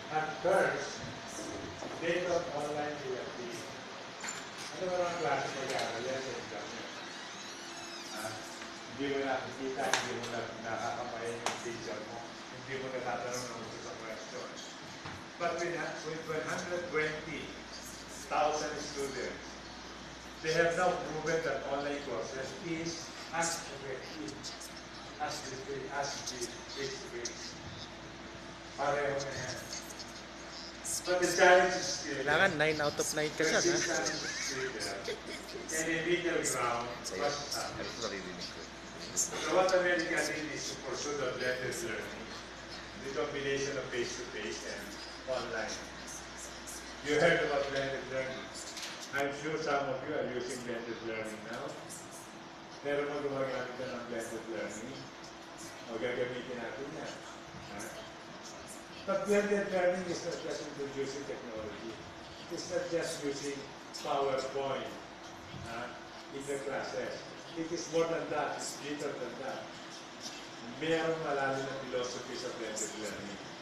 At first, they thought online DFT. Ano ba ang klase mag-aaral yan sa exam niya? Hindi mo nakikita, hindi mo nakakamayin yung teacher mo, hindi mo natatanong ng gusto sa question. But with 120,000 students, they have now proven that online courses is as effective as the face-to-face. Pareho na yan. But the challenge is still Kailangan 9 out of 9 ka siya, ha? And a middle ground was established. So what America did is to pursue the blended learning, the combination of face-to-face and online. You heard about blended learning. I'm sure some of you are using blended learning now. Pero mo gumagamit ka ng blended learning, o gagamitin natin yan. But blended learning is not just introducing technology. It's not just using PowerPoint in the classes. It is more than that. It's deeper than that. Mayroong malalim na philosophy sa blended learning.